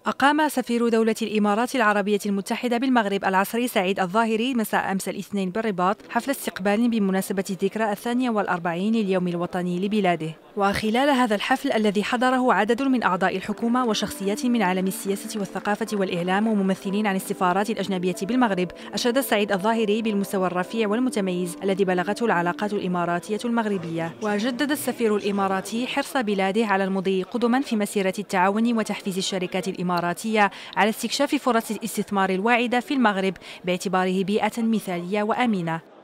أقام سفير دولة الإمارات العربية المتحدة بالمغرب العصري سعيد الظاهري مساء أمس الاثنين بالرباط حفل استقبال بمناسبة الذكرى 42 لليوم الوطني لبلاده. وخلال هذا الحفل الذي حضره عدد من أعضاء الحكومة وشخصيات من عالم السياسة والثقافة والإعلام وممثلين عن السفارات الأجنبية بالمغرب، أشاد سعيد الظاهري بالمستوى الرفيع والمتميز الذي بلغته العلاقات الإماراتية المغربية. وجدد السفير الإماراتي حرص بلاده على المضي قدما في مسيرة التعاون وتحفيز الشركات الإماراتية على استكشاف فرص الاستثمار الواعدة في المغرب باعتباره بيئة مثالية وآمنة.